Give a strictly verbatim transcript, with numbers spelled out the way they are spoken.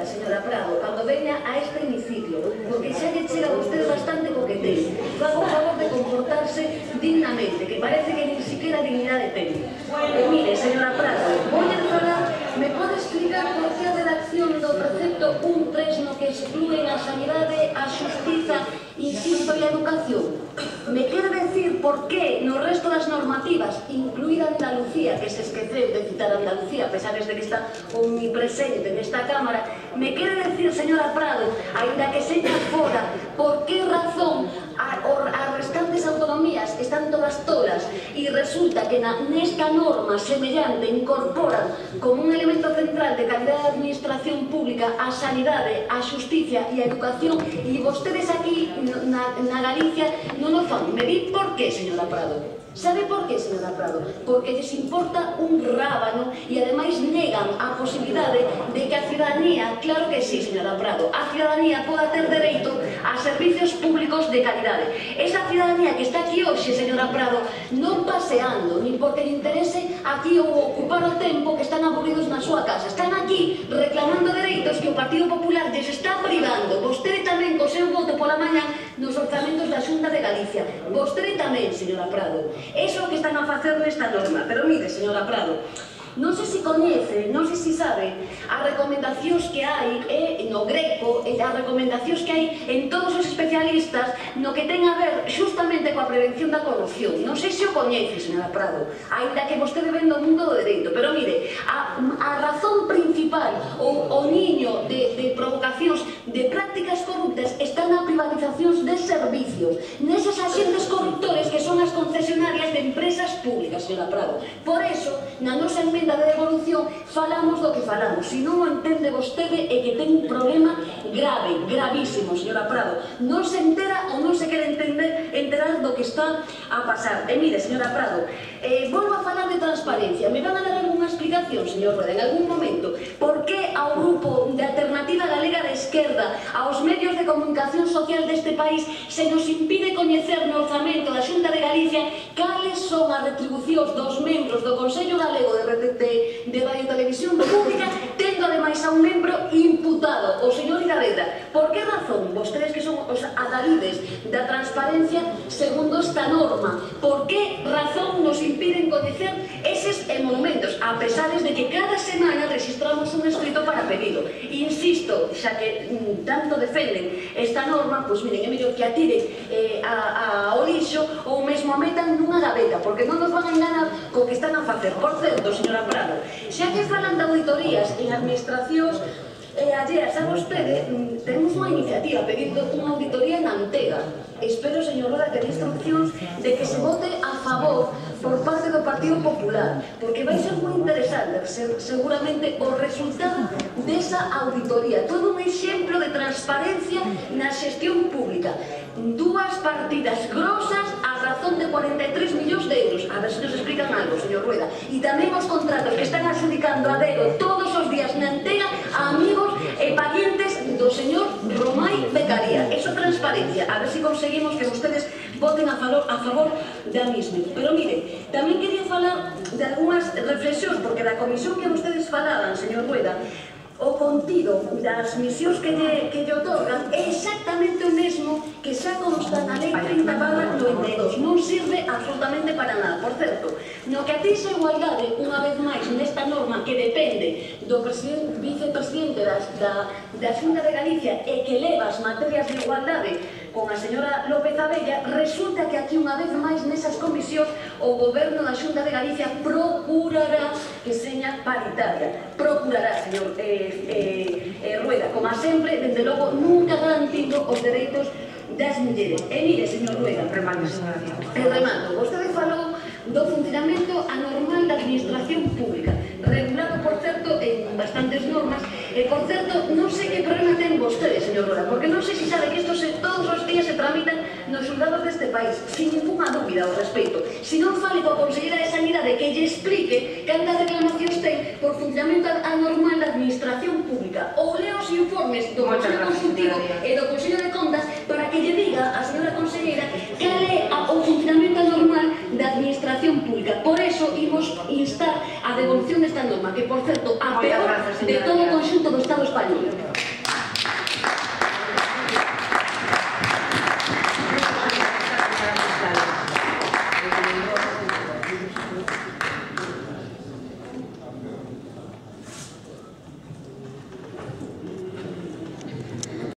pediría, señora Prado, cando veña a este hemiciclo, porque xa lle chega a vostede bastante coqueteo, faga o favor de comportarse dignamente, que parece que nin siquiera dignidade ten. E mire, señora Prado, vou a falar, me pode explicar por que a redacción do precepto un punto tres no que excluen a sanidade, a xustiza, insisto, e a educación? Me quere decir por que no resto das normativas, incluída Andalucía, que se esqueceu de citar Andalucía, a pesar de que está omnipresente nesta Cámara, me quere decir, señora Prado, ainda que seña fora, por que razón as restantes autonomías están todas tolas e resulta que nesta norma semellante incorporan como un elemento central de calidad de administración pública a sanidade, a xusticia e a educación, e vostedes aquí na, na Galicia non o fan? Me di por qué, señora Prado? Sabe por qué, señora Prado? Porque lles importa un rábano e ademais negan a posibilidade de que a ciudadanía, claro que sí, señora Prado, a ciudadanía poda ter dereito a servicios públicos de calidade. Esa ciudadanía que está aquí hoxe, señora Prado, non paseando, nin porque lle interese aquí ou ocupar o tempo que están aburridos na súa casa. Están aquí reclamando dereitos que o Partido Popular lles está privando. Vostede tamén co seu voto pola mañá nos orzamentos da Xunta de Galicia. Vostede tamén, señora Prado. Eso é o que están a facer nesta norma. Pero mire, señora Prado, non sei se coñece, non sei se sabe as recomendacións que hai eh, no Greco, e as recomendacións que hai en todos os especialistas no que ten a ver justamente coa prevención da corrupción. Non sei se o coñece, señora Prado, ainda que vostede ven do mundo do dereito, pero mire, a, a razón principal ou o niño de, de provocacións de prácticas corruptas está na privatizacións de servicios, neses agentes corruptores que son as concesionarias de empresas públicas, señora Prado. Por eso, na nosa enmenda de devolución falamos do que falamos. Se non o entende vostede é que ten un problema grave, gravísimo, señora Prado. Non se entera ou non se quere entender, enterar do que está a pasar. E mire, señora Prado, eh, volvo a falar de transparencia. Me van a dar algunha explicación, señor Rueda, en algún momento, por que ao grupo de Alternativa Galega de Esquerda, aos medios de comunicación social deste país, se nos impide coñecer no orzamento da Xunta de Galicia cales son as retribucións dos membros do Consello Galego de De, de Radio Televisión Pública, tendo ademais a un membro imputado, o señor Iraveda. Por que razón vostedes que son os adalides da transparencia segundo esta norma, por que razón nos impiden coñecer eses monumentos, a pesar de que cada semana registramos un escrito para pedido? Insisto, xa que mm, tanto defenden esta norma, pois miren, é mellor que atiren eh, a, a, ao lixo ou mesmo a metan nunha gaveta, porque non nos van a enganar co que están a facer. Por certo, señora Prado, xa que falan de auditorías en administracións eh, alleas a vostede, mm, tenemos unha iniciativa pedindo unha auditoría en Antega. Espero, señor Roda, que dé instruccións de que se vote a favor por parte do Partido Popular, porque vai ser moi interesante seguramente o resultado desa auditoría. Todo un exemplo de transparencia na xestión pública. Dúas partidas grosas a razón de cuarenta e tres millóns de euros. A ver se nos explican algo, señor Rueda. E tamén os contratos que están adjudicando a dedo todos os días na Antega a amigos e parientes do señor Romai Becaría. Eso é transparencia. A ver se conseguimos que vostedes voten a favor, a favor da misma. Pero mire, tamén quería falar de algunhas reflexións, porque da comisión que vostedes falaban, señor Rueda, o contido das misións que lle, que lle otorgan é exactamente o mesmo que xa consta na lei trinta barra noventa e dos. Non sirve absolutamente para nada. Por certo, no que atixa a igualdade, unha vez máis, nesta norma que depende do vicepresidente da, da Xunta de Galicia e que leva as materias de igualdade con a señora López Abella, resulta que aquí unha vez máis nesas comisións o goberno da Xunta de Galicia procurará que seña paritaria. Procurará, señor eh, eh, eh, Rueda, como sempre, desde logo, nunca garantindo os dereitos das mulleres. E mire, señor Rueda, remando, e remando, vostede falou do funcionamento anormal da administración pública, regulado, por certo, en bastantes normas, e, por certo, non sei que problema ten vostede, señor Rueda, porque non sei se sabe que estos todos os días se tramitan nos xulgados deste país, sin ninguna dúbida ao respecto. Se non fale coa consellera de Sanidade que lle explique cantas reclamacións ten por funcionamento anormal da administración pública, ou lea os informes do Consello Consultivo e do Consello de Contas para que lle diga a señora consellera cal é o funcionamento anormal da da administración pública. Por eso, imos instar a devolución desta norma, que, por certo, a peor de todo o conxunto do Estado español.